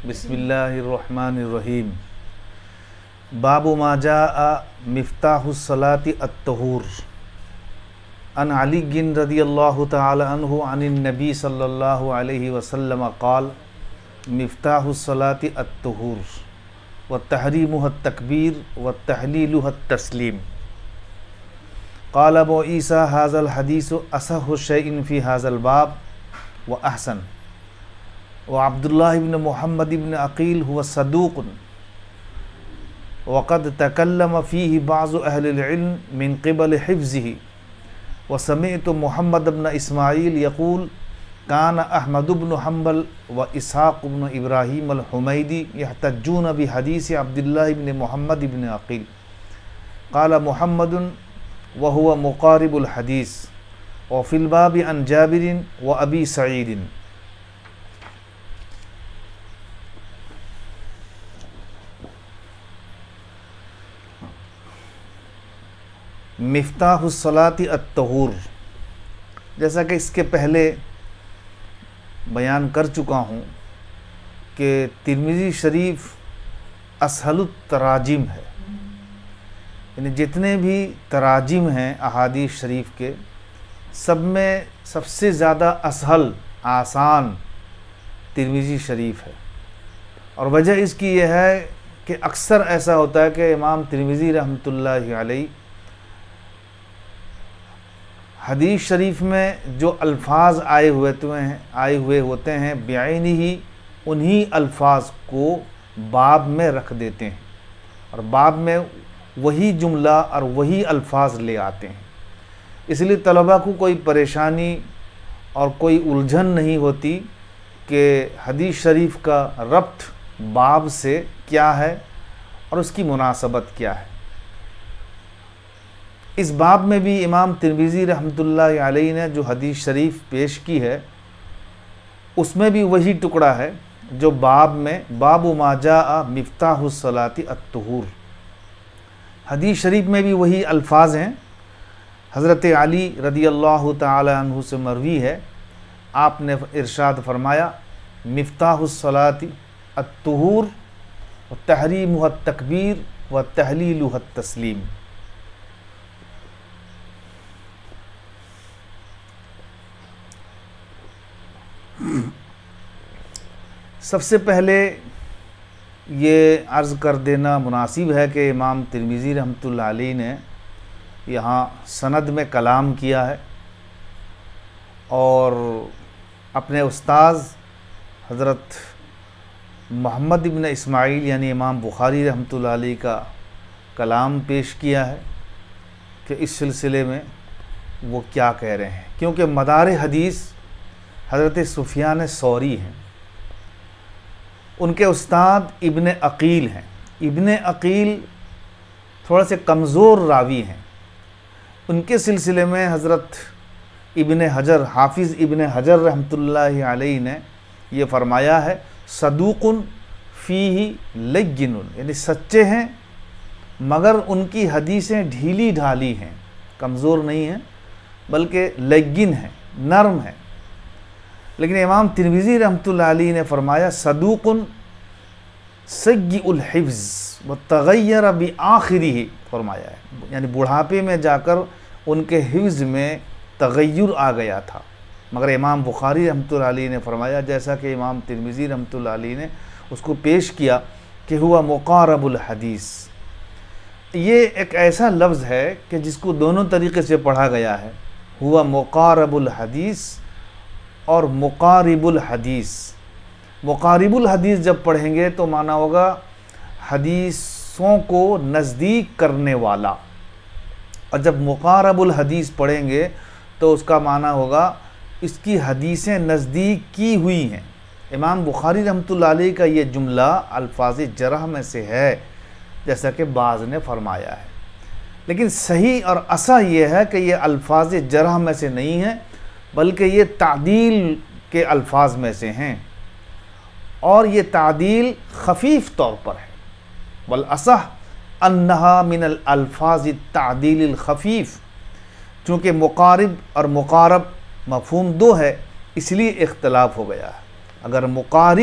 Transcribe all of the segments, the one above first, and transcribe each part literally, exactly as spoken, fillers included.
बिस्मिल्लाहिर्रहमानिर्रहीम। बाबु मा जाअ मिफ्ताहुस्सलाति अत्तहूर। अन अली रदियल्लाहु तआला अन्हु अनिन नबी सल्लल्लाहु अलैहि वसल्लम क़ाल मिफ्ताहुस्सलाति अत्तहूर व तहरीमुहा तकबीर व तहलीलुहा तस्लीम। क़ाल अबू ईसा हाज़ल हदीसु असहु शैइन फ़ी हाज़ल बाब व अहसन व अब्दुल्लाह इब्न मुहम्मद इब्न अक़ील हुवा सदूक़ुन वक़द तकल्लम फ़ीही बाज़ु अहलिल इल्म मिन क़िबल हिफ़्ज़िही व समिअतु मुहम्मद इब्न इस्माईल यक़ूल कान अहमद इब्न हम्बल व इसहाक़ इब्न इब्राहीम अल-हुमैदी यहतज्जून बिहदीस अब्दुल्लाह इब्न मुहम्मद इब्न अक़ील क़ाल मुहम्मदुन व हुवा मुक़ारिबुल हदीस व फ़िल बाबि अन जाबिरिन व अबी सईदिन। मिफ्ताहुस्सलाति अत्तहूर, जैसा कि इसके पहले बयान कर चुका हूँ कि तिर्मिज़ी शरीफ असहलुत तराजिम है, यानी जितने भी तराजिम हैं अहादीस शरीफ के, सब में सबसे ज़्यादा असहल आसान तिर्मिज़ी शरीफ है। और वजह इसकी यह है कि अक्सर ऐसा होता है कि इमाम तिर्मिज़ी रहमतुल्लाहि अलैह हदीस शरीफ में जो अल्फाज आए हुए हैं आए हुए होते हैं बेआइनी ही उन्हीं अल्फाज को बाब में रख देते हैं और बाब में वही जुमला और वही अल्फाज ले आते हैं। इसलिए तलबा को कोई परेशानी और कोई उलझन नहीं होती कि हदीस शरीफ का रब्त बाब से क्या है और उसकी मुनासबत क्या है। इस बाब में भी इमाम तिर्मिज़ी रहमतुल्लाहि अलैहि ने जो हदीस शरीफ पेश की है उसमें भी वही टुकड़ा है जो बाब में बाबु मा जाअ मिफ्ताहुस्सलाति अत्तहूर। हदीस शरीफ में भी वही अल्फाज हैं। हज़रत अली रदियल्लाहु तआला अन्हु से मरवी है, आपने इरशाद फरमाया मिफ्ताहुस्सलाति अत्तहूर व तहरीमुहा तकबीर व तहलीलुहा तस्लीम। सबसे पहले ये अर्ज़ कर देना मुनासिब है कि इमाम तिर्मिज़ी रहमतुल्लाह अलैह ने यहाँ सनद में कलाम किया है और अपने उस्ताद हज़रत मोहम्मद इब्न इस्माईल यानी इमाम बुखारी रहमतुल्लाह अलैह का कलाम पेश किया है कि इस सिलसिले में वो क्या कह रहे हैं, क्योंकि मदार हदीस हज़रत सुफियान सौरी हैं, उनके उस्ताद इब्न अक़ील हैं। इब्न अक़ील थोड़ा से कमज़ोर रावी हैं। उनके सिलसिले में हज़रत इब्न हजर हाफिज़ इब्न हजर रहमतुल्लाहि अलैहि ने ये फरमाया है सदूक़ुन फ़ीही लय्यिनुन, यानी सच्चे हैं मगर उनकी हदीसें ढीली ढाली हैं, कमज़ोर नहीं हैं बल्कि लय्यिन हैं, नरम हैं। लेकिन इमाम तिर्मिज़ी रहमतुल्लाह अलैहि ने फरमाया सदूक़ुन सय्यिउल हिफ़्ज़ व तग़य्यर बि आख़िरिही, फरमाया है, यानी बुढ़ापे में जाकर उनके हिफ़्ज़ में तग़य्युर आ गया था। मगर इमाम बुखारी रहमतुल्लाह अलैहि ने फरमाया, जैसा कि इमाम तिर्मिज़ी रहमतुल्लाह अलैहि ने उसको पेश किया कि हुआ मुक़ारबुल हदीस। ये एक ऐसा लफ्ज़ है कि जिसको दोनों तरीक़े से पढ़ा गया है, हुआ मुक़ारबुल हदीस और मुक़ारिबुल हदीस। मुक़ारिबुल हदीस जब पढ़ेंगे तो माना होगा हदीसों को नज़दीक करने वाला, और जब मुक़ारबुल हदीस पढ़ेंगे तो उसका माना होगा इसकी हदीसें नज़दीक की हुई हैं। इमाम बुखारी रहमतुल्लाह अलैहि का ये जुमला अल्फाज़ जरह में से है, जैसा कि बाज़ ने फरमाया है, लेकिन सही और असा ये है कि ये अल्फाज़ जरह में से नहीं है बल्कि ये तादील के अल्फाज में से हैं, और ये तादील खफीफ तौर पर है। वल असह अन्नहा मिनल अल्फाज तादील खफीफ, चूँकि मुक़ारिब और मुक़ारब मफ़हूम दो है इसलिए इख्तलाफ हो गया है। अगर मुक़ारिब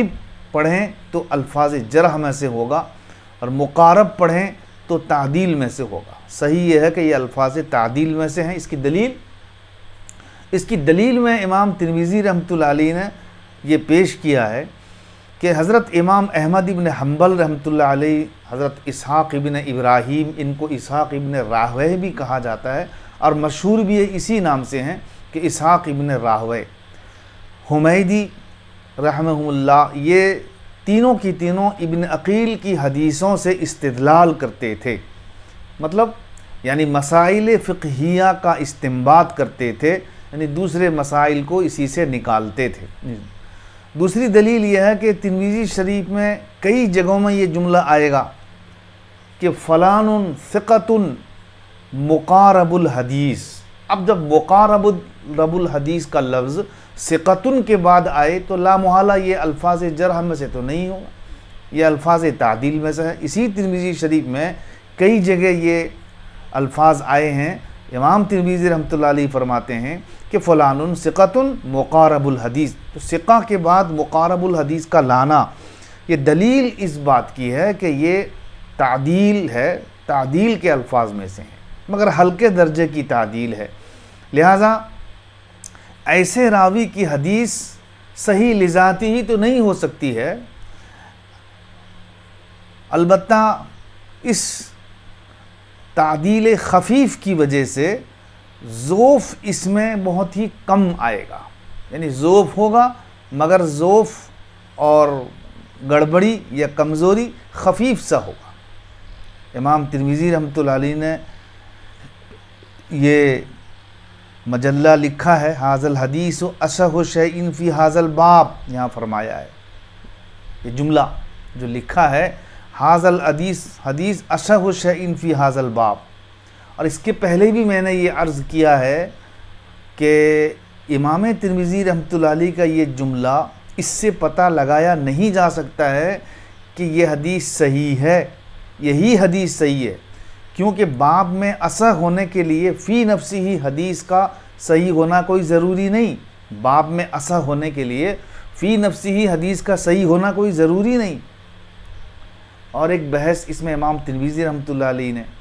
پڑھیں تو الفاظ جرح میں سے ہوگا، اور مقارب پڑھیں تو تعدیل میں سے ہوگا۔ صحیح یہ ہے کہ یہ الفاظ تعدیل میں سے ہیں۔ اس کی دلیل اس کی دلیل میں امام ترمذی رحمۃ اللہ علیہ نے یہ پیش کیا ہے کہ حضرت امام احمد ابن حنبل رحمۃ اللہ علیہ، حضرت اسحاق ابن ابراہیم، ان کو اسحاق ابن راہویہ بھی کہا جاتا ہے، اور مشہور بھی اسی نام سے ہیں کہ اسحاق ابن راہویہ، حمیدی رحمہ اللہ، یہ تینوں کی تینوں ابن عقیل کی حدیثوں سے استدلال کرتے تھے، مطلب یعنی مسائل فقہیہ کا استنباط کرتے تھے، یعنی دوسرے مسائل کو اسی سے نکالتے تھے۔ دوسری دلیل یہ ہے کہ ترمذی شریف میں کئی جگہوں میں یہ جملہ آئے گا کہ فلان ثقۃ مقارب الحدیث۔ اب جب مقارب رب الحدیث کا لفظ ثقۃ کے بعد آئے تو لا محالہ یہ الفاظ جرح میں سے تو نہیں ہوگا، یہ الفاظ تعدیل میں سے ہے۔ اسی ترمذی شریف میں کئی جگہ یہ الفاظ آئے ہیں۔ امام ترمذی رحمۃ اللہ علیہ فرماتے ہیں کہ فلان ثقۃ مقارب الحدیث، تو ثقہ کے بعد مقارب الحدیث کا لانا یہ دلیل اس بات کی ہے کہ یہ تعدیل ہے، تعدیل کے الفاظ میں سے ہیں، مگر ہلکے درجے کی تعدیل ہے۔ لہٰذا ایسے راوی کی حدیث صحیح لذاتی ہی تو نہیں ہو سکتی ہے، البتہ اس تعدیل خفیف کی وجہ سے ضعف اس میں بہت ہی کم آئے گا، یعنی ضعف ہوگا مگر ضعف اور گڑبڑی یا کمزوری خفیف سا ہوگا۔ امام ترمذی رحمۃ اللہ علیہ نے یہ مجلہ لکھا ہے، حاذ الحدیث اصح شیء فی حاذ الباب، یہاں فرمایا ہے یہ جملہ جو لکھا ہے، حاذ الحدیث حدیث اصح شیء فی حاذ الباب۔ اور اس کے پہلے بھی میں نے یہ عرض کیا ہے کہ امام ترمذی رحمۃ اللہ علیہ کا یہ جملہ اس سے پتہ لگایا نہیں جا سکتا ہے کہ یہ حدیث صحیح ہے، یہی حدیث صحیح ہے، کیونکہ باب میں اصح ہونے کے لیے فی نفسی ہی حدیث کا صحیح ہونا کوئی ضروری نہیں، باب میں اصح ہونے کے لیے فی نفسی ہی حدیث کا صحیح ہونا کوئی ضروری نہیں۔ اور ایک بحث اس میں امام ترمذی رحمۃ اللہ علیہ نے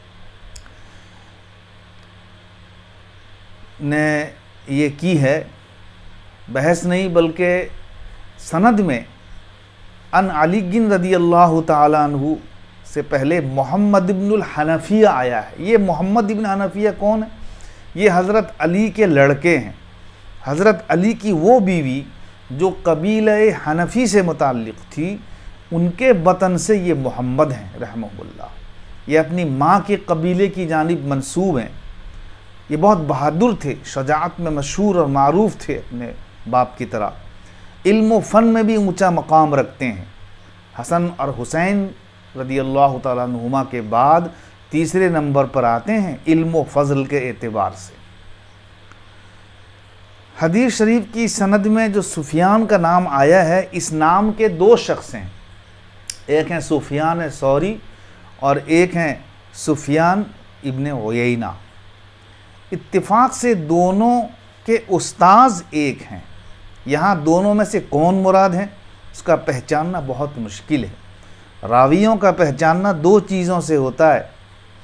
نے یہ کی ہے، بحث نہیں بلکہ سند میں ان علی رضی اللہ تعالی عنہ سے پہلے محمد ابن الحنفیہ آیا ہے۔ یہ محمد ابن حنفیہ کون ہے؟ یہ حضرت علی کے لڑکے ہیں، حضرت علی کی وہ بیوی جو قبیلہ حنفی سے متعلق تھی، ان کے بطن سے یہ محمد ہیں رحمہ اللہ، یہ اپنی ماں کے قبیلے کی جانب منسوب ہیں۔ یہ بہت بہادر تھے، شجاعت میں مشہور اور معروف تھے اپنے باپ کی طرح، علم و فن میں بھی اونچا مقام رکھتے ہیں۔ حسن اور حسین رضی اللہ تعالیٰ عنہما کے بعد تیسرے نمبر پر آتے ہیں علم و فضل کے اعتبار سے۔ حدیث شریف کی سند میں جو سفیان کا نام آیا ہے، اس نام کے دو شخص ہیں، ایک ہیں سفیان ثوری اور ایک ہیں سفیان ابن عیینہ۔ اتفاق سے دونوں کے استاذ ایک ہیں، یہاں دونوں میں سے کون مراد ہیں اس کا پہچاننا بہت مشکل ہے۔ راویوں کا پہچاننا دو چیزوں سے ہوتا ہے،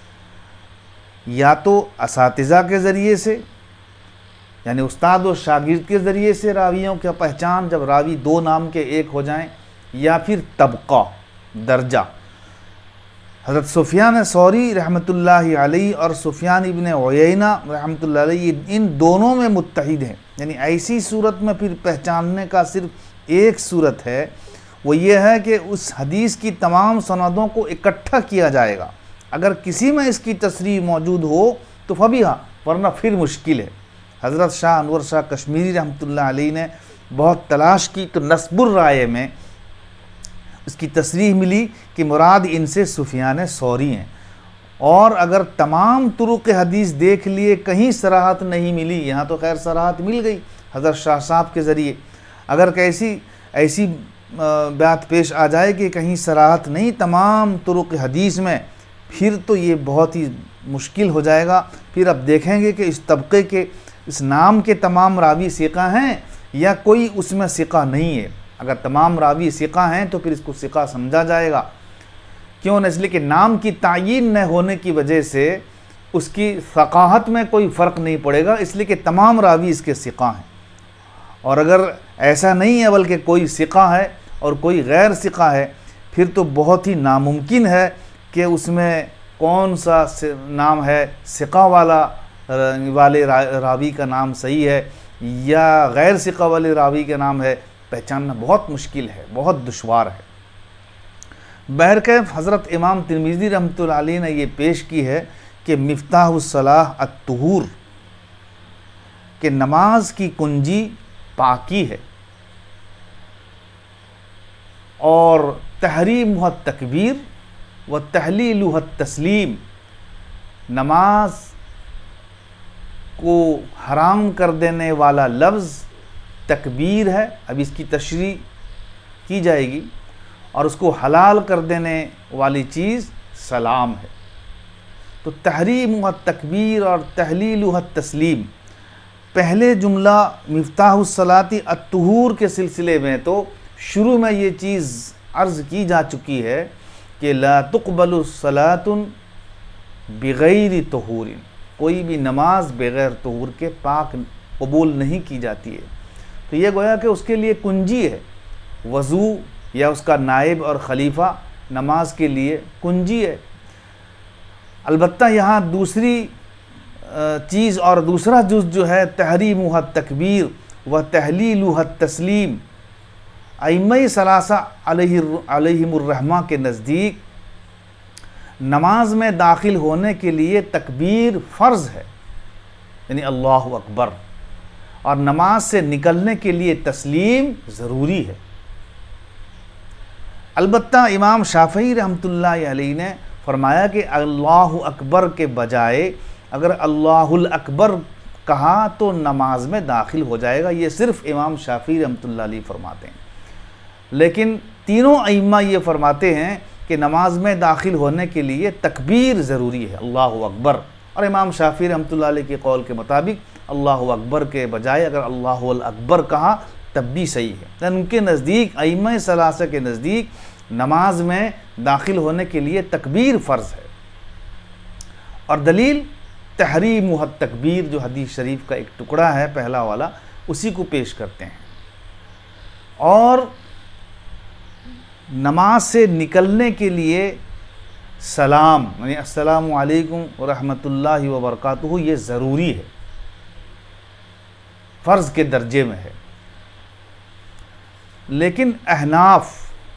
یا تو اساتذہ کے ذریعے سے، یعنی استاد و شاگرد کے ذریعے سے راویوں کا پہچان جب راوی دو نام کے ایک ہو جائیں، یا پھر طبقہ درجہ۔ حضرت سفیان ثوری رحمۃ اللہ علیہ اور سفیان ابن عیینہ رحمۃ اللہ علیہ ان دونوں میں متحد ہیں، یعنی ایسی صورت میں پھر پہچاننے کا صرف ایک صورت ہے، وہ یہ ہے کہ اس حدیث کی تمام سندوں کو اکٹھا کیا جائے گا، اگر کسی میں اس کی تصریح موجود ہو تو فبیہا، ورنہ پھر مشکل ہے۔ حضرت شاہ انور شاہ کشمیری رحمۃ اللہ علیہ نے بہت تلاش کی تو نسب الرائے میں اس کی تصریح ملی کہ مراد ان سے سفیان ثوری ہیں، اور اگر تمام طرق حدیث دیکھ لیے کہیں صراحت نہیں ملی، یہاں تو خیر صراحت مل گئی حضرت شاہ صاحب کے ذریعے، اگر کیسی ایسی بات پیش آ جائے کہ کہیں صراحت نہیں تمام طرق حدیث میں، پھر تو یہ بہت ہی مشکل ہو جائے گا۔ پھر اب دیکھیں گے کہ اس طبقے کے اس نام کے تمام راوی ثقہ ہیں یا کوئی اس میں ثقہ نہیں ہے۔ اگر تمام راوی ثقہ ہیں تو پھر اس کو ثقہ سمجھا جائے گا. کیوں نہ؟ اس لیے کہ نام کی تعیین نہ ہونے کی وجہ سے اس کی ثقاہت میں کوئی فرق نہیں پڑے گا، اس لیے کہ تمام راوی اس کے ثقہ ہیں. اور اگر ایسا نہیں ہے بلکہ کوئی ثقہ ہے اور کوئی غیر ثقہ ہے، پھر تو بہت ہی ناممکن ہے کہ اس میں کون سا نام ہے، ثقہ والا والے راوی کا نام صحیح ہے یا غیر ثقہ والے راوی کا نام ہے، پہچاننا بہت مشکل ہے، بہت دشوار ہے. بہرکیف حضرت امام ترمذی رحمۃ اللہ علیہ نے یہ پیش کی ہے کہ مفتاح الصلاح الطہور، کہ نماز کی کنجی پاکی ہے، اور تحریمہ التکبیر و تحلیلہ التسلیم، نماز کو حرام کر دینے والا لفظ تکبیر ہے، اب اس کی تشریح کی جائے گی، اور اس کو حلال کر دینے والی چیز سلام ہے. تو تحریمہ التکبیر اور تحلیلہ التسلیم، پہلے جملہ مفتاح الصلاۃ الطہور کے سلسلے میں تو شروع میں یہ چیز عرض کی جا چکی ہے کہ لا تقبل الصلاۃ بغیر طہور، کوئی بھی نماز بغیر طہور کے پاک قبول نہیں کی جاتی ہے. تو یہ گویا کہ اس کے لیے کنجی ہے، وضو یا اس کا نائب اور خلیفہ نماز کے لیے کنجی ہے. البتہ یہاں دوسری چیز اور دوسرا جز جو ہے تحریمہ التکبیر و تحلیلہ التسلیم، ائمہ ثلاثہ علیہ علیہم الرحمہ کے نزدیک نماز میں داخل ہونے کے لیے تکبیر فرض ہے، یعنی اللہ اکبر، اور نماز سے نکلنے کے لیے تسلیم ضروری ہے. البتہ امام شافعی رحمۃ اللہ علیہ نے فرمایا کہ اللہ اکبر کے بجائے اگر اللہ الاکبر کہا تو نماز میں داخل ہو جائے گا. یہ صرف امام شافعی رحمۃ اللہ علیہ فرماتے ہیں، لیکن تینوں ائمہ یہ فرماتے ہیں کہ نماز میں داخل ہونے کے لیے تکبیر ضروری ہے، اللہ اکبر. اور امام شافعی رحمۃ اللہ علیہ کے قول کے مطابق اللہ اکبر کے بجائے اگر اللہ الاکبر کہا تب بھی صحیح ہے. لیکن ان کے نزدیک، ائمہ ثلاثہ کے نزدیک، نماز میں داخل ہونے کے لیے تکبیر فرض ہے. اور دلیل تحریمہ التکبیر جو حدیث شریف کا ایک ٹکڑا ہے پہلا والا، اسی کو پیش کرتے ہیں. اور نماز سے نکلنے کے لیے سلام، یعنی السلام علیکم ورحمۃ اللہ وبرکاتہ، یہ ضروری ہے، فرض کے درجے میں ہے. لیکن احناف،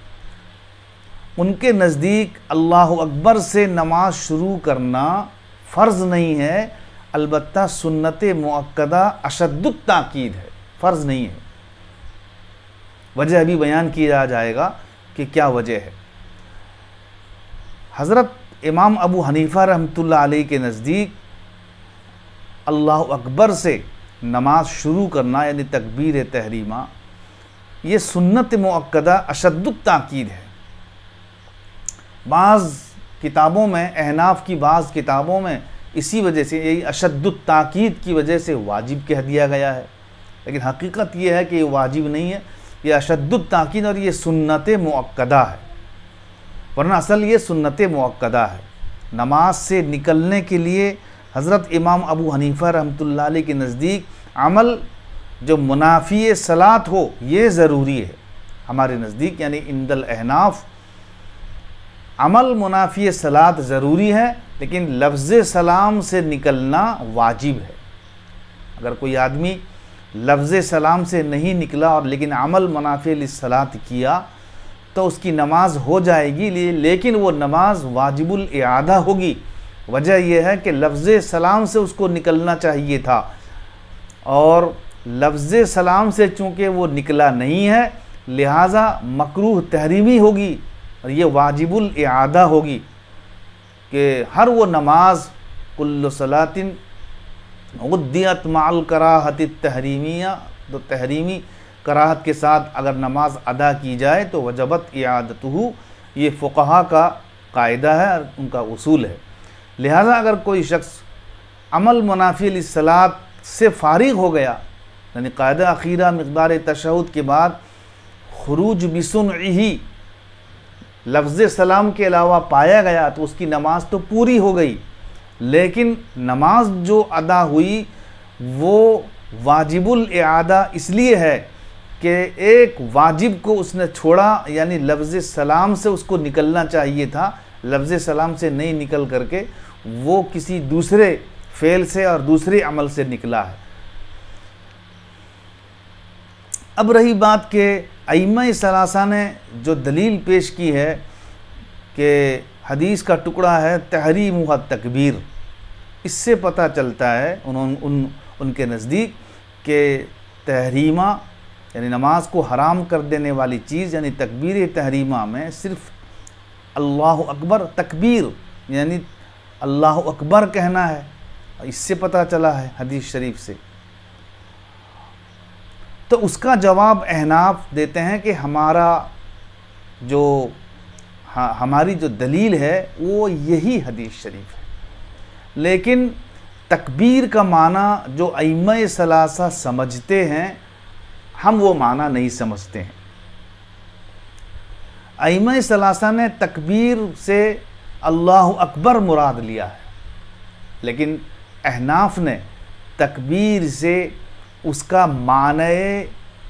ان کے نزدیک اللہ اکبر سے نماز شروع کرنا فرض نہیں ہے، البتہ سنت مؤکدہ اشد التاکید ہے، فرض نہیں ہے. وجہ ابھی بیان کیا جائے گا کہ کیا وجہ ہے. حضرت امام ابو حنیفہ رحمۃ اللہ علیہ کے نزدیک اللہ اکبر سے نماز شروع کرنا یعنی تکبیر تحریمہ، یہ سنت مؤکدہ اشد التاکید ہے. بعض کتابوں میں، احناف کی بعض کتابوں میں اسی وجہ سے، یہی اشد التاکید کی وجہ سے واجب کہہ دیا گیا ہے، لیکن حقیقت یہ ہے کہ یہ واجب نہیں ہے، یہ اشد التاکید اور یہ سنت مؤکدہ ہے. ورنہ اصل یہ سنت مؤکدہ ہے. نماز سے نکلنے کے لیے حضرت امام ابو حنیفہ رحمۃ اللہ علیہ کے نزدیک عمل جو منافی صلاۃ ہو یہ ضروری ہے. ہمارے نزدیک یعنی عند الاحناف عمل منافی صلاۃ ضروری ہے، لیکن لفظ سلام سے نکلنا واجب ہے. اگر کوئی آدمی لفظ سلام سے نہیں نکلا اور لیکن عمل منافی للصلاۃ کیا تو اس کی نماز ہو جائے گی، لیکن وہ نماز واجب الاعادہ ہوگی. وجہ یہ ہے کہ لفظ سلام سے اس کو نکلنا چاہیے تھا، اور لفظ سلام سے چونکہ وہ نکلا نہیں ہے لہٰذا مکروہ تحریمی ہوگی، اور یہ واجب الاعادہ ہوگی کہ ہر وہ نماز کل صلاۃ غدیت مع الکراہۃ التحریمیہ، تو تحریمی کراہت کے ساتھ اگر نماز ادا کی جائے تو وجبت اعادتہ، یہ فقہا کا قاعدہ ہے اور ان کا اصول ہے. لہذا اگر کوئی شخص عمل منافی للصلاۃ سے فارغ ہو گیا، یعنی قاعدہ اخیرہ مقدار تشہد کے بعد خروج بسنعہ لفظ سلام کے علاوہ پایا گیا تو اس کی نماز تو پوری ہو گئی، لیکن نماز جو ادا ہوئی وہ واجب الاعادہ اس لیے ہے کہ ایک واجب کو اس نے چھوڑا، یعنی لفظ سلام سے اس کو نکلنا چاہیے تھا، لفظ سلام سے نہیں نکل کر کے وہ کسی دوسرے فعل سے اور دوسرے عمل سے نکلا ہے۔ اب رہی بات کہ ائمہ ثلاثہ نے جو دلیل پیش کی ہے کہ حدیث کا ٹکڑا ہے تحریمہ تکبیر، اس سے پتہ چلتا ہے انہوں ان ان کے نزدیک کہ تحریمہ یعنی نماز کو حرام کر دینے والی چیز یعنی تکبیر تحریمہ میں صرف اللہ اکبر تکبیر یعنی اللہ اکبر کہنا ہے، اس سے پتہ چلا ہے حدیث شریف سے۔ تو اس کا جواب احناف دیتے ہیں کہ ہمارا جو ہماری جو دلیل ہے وہ یہی حدیث شریف ہے، لیکن تکبیر کا معنی جو ائمہ ثلاثہ سمجھتے ہیں ہم وہ معنی نہیں سمجھتے ہیں۔ ائمہ ثلاثہ نے تکبیر سے اللہ اکبر مراد لیا ہے، لیکن احناف نے تکبیر سے اس کا معنی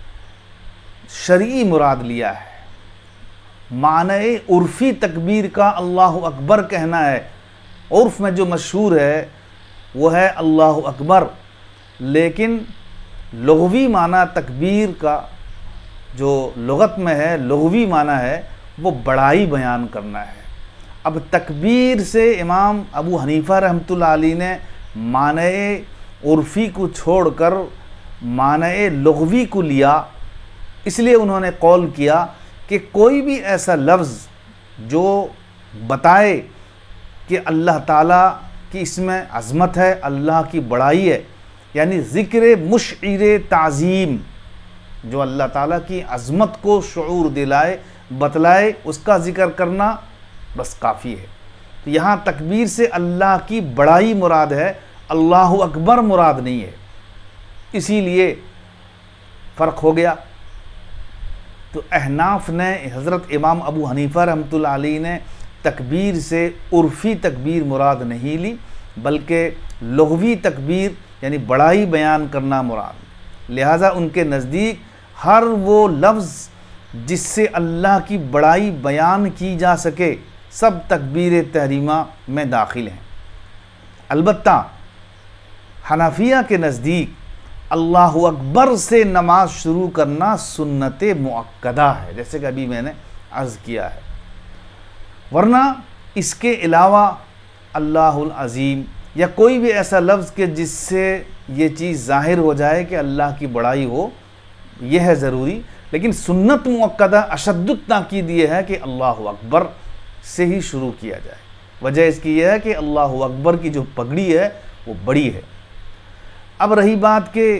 شرعی مراد لیا ہے، معنی عرفی تکبیر کا اللہ اکبر کہنا ہے، عرف میں جو مشہور ہے وہ ہے اللہ اکبر، لیکن لغوی معنی تکبیر کا جو لغت میں ہے لغوی معنی ہے وہ بڑائی بیان کرنا ہے۔ اب تکبیر سے امام ابو حنیفہ رحمۃ اللہ علیہ نے معنی عرفی کو چھوڑ کر معنی لغوی کو لیا، اس لیے انہوں نے قول کیا کہ کوئی بھی ایسا لفظ جو بتائے کہ اللہ تعالیٰ کی اس میں عظمت ہے، اللہ کی بڑائی ہے، یعنی ذکر مشعر تعظیم جو اللہ تعالیٰ کی عظمت کو شعور دلائے بتلائے، اس کا ذکر کرنا بس کافی ہے۔ تو یہاں تکبیر سے اللہ کی بڑائی مراد ہے، اللہ اکبر مراد نہیں ہے، اسی لیے فرق ہو گیا۔ تو احناف نے حضرت امام ابو حنیفہ رحمۃ اللہ علیہ نے تکبیر سے عرفی تکبیر مراد نہیں لی، بلکہ لغوی تکبیر یعنی بڑائی بیان کرنا مراد، لہٰذا ان کے نزدیک ہر وہ لفظ جس سے اللہ کی بڑائی بیان کی جا سکے سب تکبیر تحریمہ میں داخل ہیں۔ البتہ حنفیہ کے نزدیک اللہ اکبر سے نماز شروع کرنا سنت مؤکدہ ہے، جیسے کہ ابھی میں نے عرض کیا ہے، ورنہ اس کے علاوہ اللہ العظیم یا کوئی بھی ایسا لفظ کہ جس سے یہ چیز ظاہر ہو جائے کہ اللہ کی بڑائی ہو، یہ ہے ضروری، لیکن سنت مؤکدہ اشد التاکید یہ ہے کہ اللہ اکبر سے ہی شروع کیا جائے۔ وجہ اس کی یہ ہے کہ اللہ اکبر کی جو پگڑی ہے وہ بڑی ہے۔ اب رہی بات کہ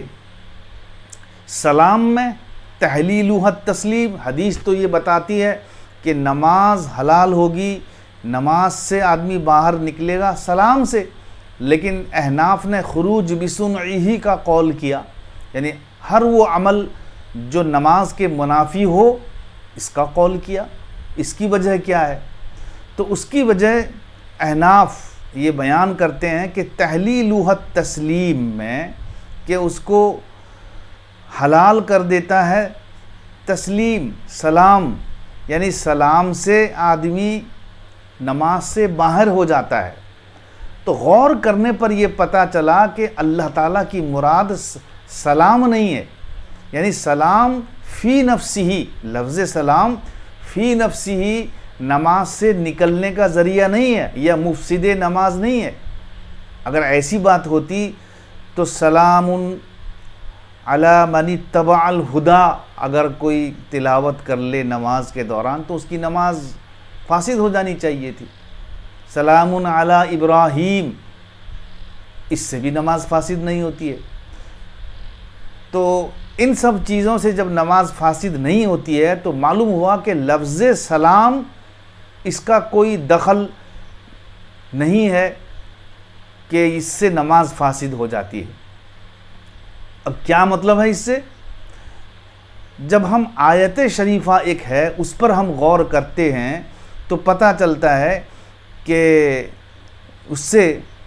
سلام میں تحلیلہ التسلیم، حدیث تو یہ بتاتی ہے کہ نماز حلال ہوگی، نماز سے آدمی باہر نکلے گا سلام سے، لیکن احناف نے خروج بسنعہ کا قول کیا، یعنی ہر وہ عمل جو نماز کے منافی ہو اس کا قول کیا۔ اس کی وجہ کیا ہے؟ تو اس کی وجہ احناف یہ بیان کرتے ہیں کہ تحلیلہ التسلیم میں کہ اس کو حلال کر دیتا ہے تسلیم سلام، یعنی سلام سے آدمی نماز سے باہر ہو جاتا ہے۔ تو غور کرنے پر یہ پتہ چلا کہ اللہ تعالیٰ کی مراد سلام نہیں ہے، یعنی سلام فی نفسہ، لفظ سلام فی نفسہ نماز سے نکلنے کا ذریعہ نہیں ہے یا مفسد نماز نہیں ہے۔ اگر ایسی بات ہوتی تو سلام علی من اتبع الہدی اگر کوئی تلاوت کر لے نماز کے دوران تو اس کی نماز فاسد ہو جانی چاہیے تھی۔ سلام علی ابراہیم، اس سے بھی نماز فاسد نہیں ہوتی ہے۔ تو ان سب چیزوں سے جب نماز فاسد نہیں ہوتی ہے تو معلوم ہوا کہ لفظ سلام اس کا کوئی دخل نہیں ہے کہ اس سے نماز فاسد ہو جاتی ہے۔ اب کیا مطلب ہے اس سے؟ جب ہم آیت شریفہ ایک ہے اس پر ہم غور کرتے ہیں تو پتہ چلتا ہے کہ اس سے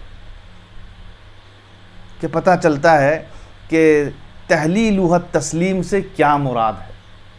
کہ پتہ چلتا ہے کہ تحلیلہ تسلیم سے کیا مراد ہے۔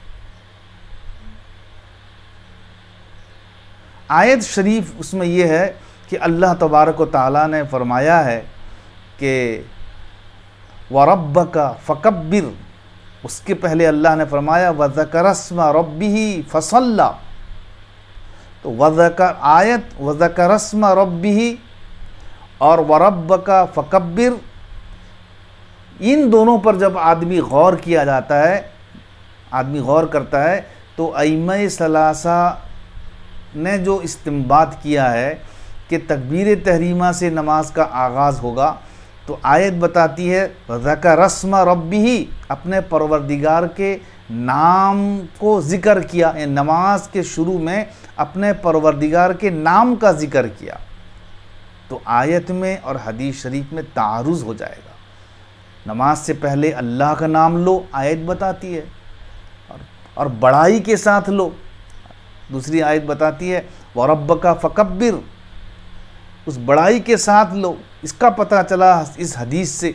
آیت شریف اس میں یہ ہے کہ اللہ تبارک و تعالیٰ نے فرمایا ہے کہ وَرَبَّكَ فَكَبِّرْ، اس کے پہلے اللہ نے فرمایا وَذَكَرَ اسْمَ رَبِّهِ فَصَلَّى، تو وذکر آیت وذکر اسم ربہ اور وَرَبَّكَ فَكَبِّرْ، ان دونوں پر جب آدمی غور کیا جاتا ہے، آدمی غور کرتا ہے تو ائمہ ثلاثہ نے جو استنباط کیا ہے کہ تکبیر تحریمہ سے نماز کا آغاز ہوگا، تو آیت بتاتی ہے وَذَكَرَ اسْمَ رَبِّهِ، اپنے پروردگار کے نام کو ذکر کیا، یعنی نماز کے شروع میں اپنے پروردگار کے نام کا ذکر کیا، تو آیت میں اور حدیث شریف میں تعارض ہو جائے گا۔ نماز سے پہلے اللہ کا نام لو، آیت بتاتی ہے، اور بڑائی کے ساتھ لو، دوسری آیت بتاتی ہے وَرَبَّكَ فَكَبِّرْ، اس بڑائی کے ساتھ لو۔ اس کا پتہ چلا اس حدیث سے،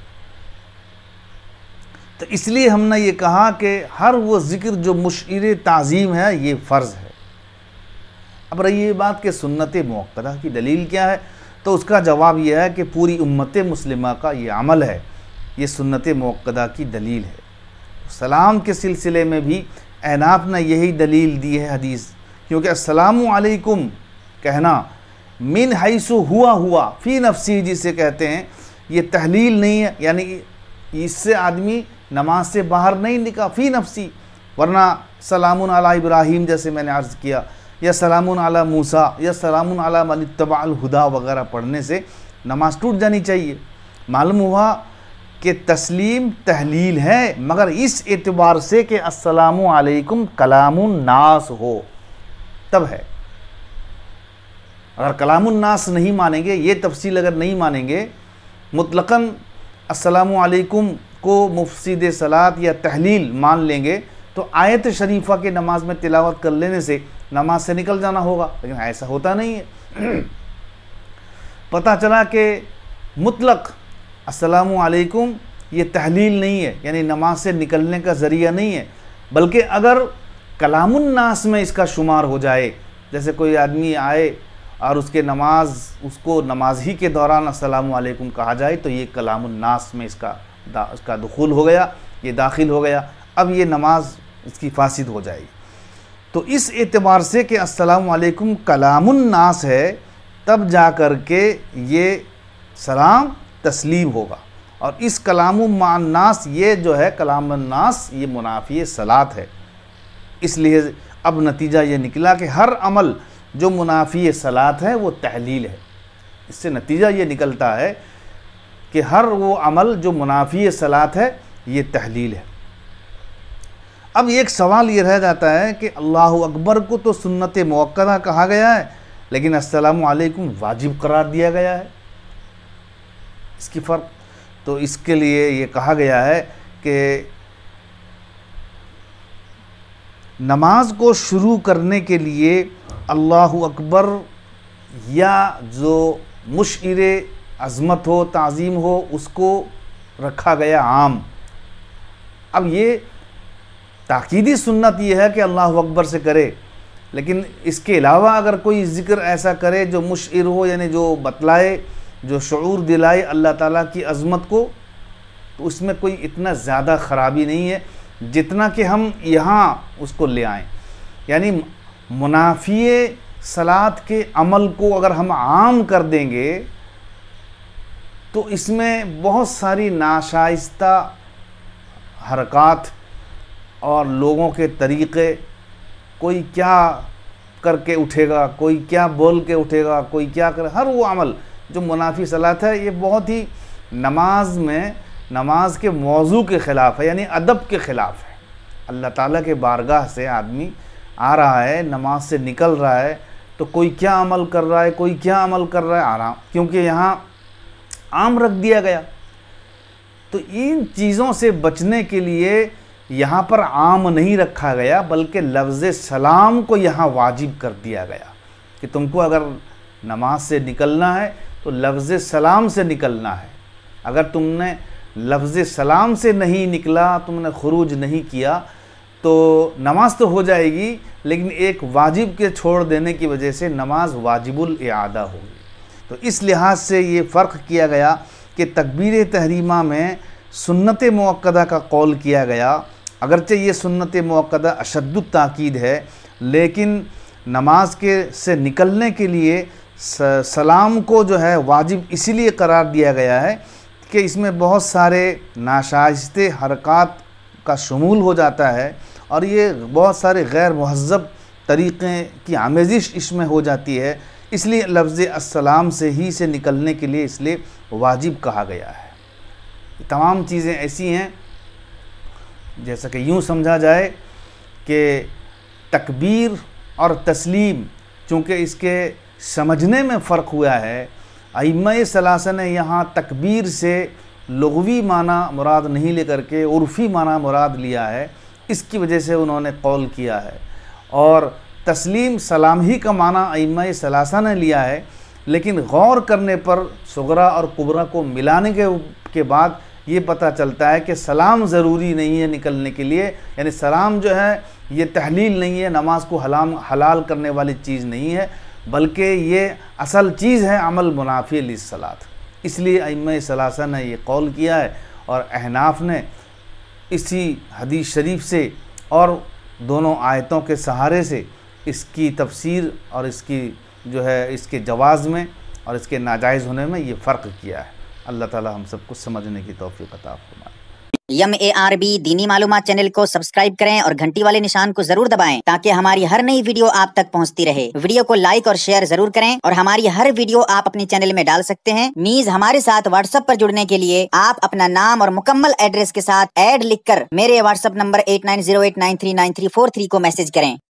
تو اس لیے ہم نے یہ کہا کہ ہر وہ ذکر جو مشعر تعظیم ہے یہ فرض ہے۔ اب رہی یہ بات کہ سنت موقدہ کی دلیل کیا ہے، تو اس کا جواب یہ ہے کہ پوری امت مسلمہ کا یہ عمل ہے، یہ سنت موقدہ کی دلیل ہے۔ سلام کے سلسلے میں بھی احناف نے یہی دلیل دی ہے حدیث، کیونکہ السلام علیکم کہنا من حیث ہوا ہوا فی نفسی جسے کہتے ہیں، یہ تحلیل نہیں ہے، یعنی اس سے آدمی نماز سے باہر نہیں نکلا، فی نفسی، ورنہ سلام علی ابراہیم جیسے میں نے عرض کیا، یا سلام علی موسیٰ، یا سلام علی من اتبع الہدیٰ وغیرہ پڑھنے سے نماز ٹوٹ جانی چاہیے۔ معلوم ہوا کہ تسلیم تحلیل ہے، مگر اس اعتبار سے کہ السلام علیکم کلام الناس ہو تب ہے۔ اگر کلام الناس نہیں مانیں گے، یہ تفصیل اگر نہیں مانیں گے، مطلقاً السلام علیکم کو مفسد صلاۃ یا تحلیل مان لیں گے، تو آیت شریفہ کے نماز میں تلاوت کر لینے سے نماز سے نکل جانا ہوگا، لیکن ایسا ہوتا نہیں ہے۔ پتہ چلا کہ مطلق السلام علیکم یہ تحلیل نہیں ہے، یعنی نماز سے نکلنے کا ذریعہ نہیں ہے، بلکہ اگر کلام الناس میں اس کا شمار ہو جائے، جیسے کوئی آدمی آئے اور اس کے نماز اس کو نماز ہی کے دوران السلام علیکم کہا جائے، تو یہ کلام الناس میں اس کا اس کا دخول ہو گیا، یہ داخل ہو گیا، اب یہ نماز اس کی فاسد ہو جائے گی۔ تو اس اعتبار سے کہ السلام علیکم کلام الناس ہے، تب جا کر کے یہ سلام تسلیم ہوگا، اور اس کلام مع الناس یہ جو ہے کلام الناس یہ منافی صلاۃ ہے۔ اس لیے اب نتیجہ یہ نکلا کہ ہر عمل جو منافی صلاۃ ہے وہ تحلیل ہے۔ اس سے نتیجہ یہ نکلتا ہے کہ ہر وہ عمل جو منافی صلاۃ ہے یہ تحلیل ہے۔ اب ایک سوال یہ رہ جاتا ہے کہ اللہ اکبر کو تو سنت موقدہ کہا گیا ہے، لیکن السلام علیکم واجب قرار دیا گیا ہے، اس کی فرق؟ تو اس کے لیے یہ کہا گیا ہے کہ نماز کو شروع کرنے کے لیے اللہ اکبر یا جو مشعر عظمت ہو، تعظیم ہو، اس کو رکھا گیا عام۔ اب یہ تاکیدی سنت یہ ہے کہ اللہ اکبر سے کرے، لیکن اس کے علاوہ اگر کوئی ذکر ایسا کرے جو مشعر ہو، یعنی جو بتلائے، جو شعور دلائے اللہ تعالیٰ کی عظمت کو، تو اس میں کوئی اتنا زیادہ خرابی نہیں ہے جتنا کہ ہم یہاں اس کو لے آئیں۔ یعنی منافی صلاۃ کے عمل کو اگر ہم عام کر دیں گے تو اس میں بہت ساری ناشائستہ حرکات اور لوگوں کے طریقے، کوئی کیا کر کے اٹھے گا، کوئی کیا بول کے اٹھے گا، کوئی کیا کر، ہر وہ عمل جو منافی صلاۃ ہے یہ بہت ہی نماز میں نماز کے موضوع کے خلاف ہے، یعنی ادب کے خلاف ہے۔ اللہ تعالیٰ کے بارگاہ سے آدمی آ رہا ہے، نماز سے نکل رہا ہے، تو کوئی کیا عمل کر رہا ہے، کوئی کیا عمل کر رہا ہے، آرام، کیونکہ یہاں عام رکھ دیا گیا۔ تو ان چیزوں سے بچنے کے لیے یہاں پر عام نہیں رکھا گیا بلکہ لفظ سلام کو یہاں واجب کر دیا گیا کہ تم کو اگر نماز سے نکلنا ہے تو لفظ سلام سے نکلنا ہے. اگر تم نے لفظ سلام سے نہیں نکلا، تم نے خروج نہیں کیا تو نماز تو ہو جائے گی لیکن ایک واجب کے چھوڑ دینے کی وجہ سے نماز واجب الاعادہ ہوگی. تو اس لحاظ سے یہ فرق کیا گیا کہ تکبیر تحریمہ میں سنت مؤکدہ کا قول کیا گیا، اگرچہ یہ سنت مؤکدہ اشد التاکید ہے لیکن نماز کے سے نکلنے کے لیے سلام کو جو ہے واجب اسی لیے قرار دیا گیا ہے کہ اس میں بہت سارے ناشائستہ حرکات کا شمول ہو جاتا ہے اور یہ بہت سارے غیر مہذب طریقے کی آمیزش اس میں ہو جاتی ہے، اس لیے لفظ السلام سے ہی سے نکلنے کے لیے اس لیے واجب کہا گیا ہے. تمام چیزیں ایسی ہیں جیسا کہ یوں سمجھا جائے کہ تکبیر اور تسلیم چونکہ اس کے سمجھنے میں فرق ہوا ہے، ائمہ ثلاثہ نے یہاں تکبیر سے لغوی معنی مراد نہیں لے کر کے عرفی معنی مراد لیا ہے، اس کی وجہ سے انہوں نے قول کیا ہے. اور تسلیم سلام ہی کا معنی ائمہ ثلاثہ نے لیا ہے لیکن غور کرنے پر صغرا اور کبرا کو ملانے کے کے بعد یہ پتہ چلتا ہے کہ سلام ضروری نہیں ہے نکلنے کے لیے، یعنی سلام جو ہے یہ تحلیل نہیں ہے، نماز کو حلال حلال کرنے والی چیز نہیں ہے بلکہ یہ اصل چیز ہے عمل منافی للصلاۃ. اس لیے ائمہ ثلاثہ نے یہ قول کیا ہے اور احناف نے اسی حدیث شریف سے اور دونوں آیتوں کے سہارے سے اس کی تفسیر اور اس کی جو ہے اس کے جواز میں اور اس کے ناجائز ہونے میں یہ فرق کیا ہے. اللہ تعالی ہم سب کو سمجھنے کی توفیق عطا فرمائے. یم اے آر بی دینی معلومات چینل کو سبسکرائب کریں اور گھنٹی والے نشان کو ضرور دبائیں تاکہ ہماری ہر نئی ویڈیو آپ تک پہنچتی رہے. ویڈیو کو لائک اور شیئر ضرور کریں اور ہماری ہر ویڈیو آپ اپنی چینل میں ڈال سکتے ہیں. نیز ہمارے ساتھ واٹس ایپ پر جڑنے کے لیے آپ اپنا نام اور مکمل ایڈریس کے ساتھ ایڈ لکھ کر میرے WhatsApp number eight nine zero eight nine three nine three four three کو میسج کریں.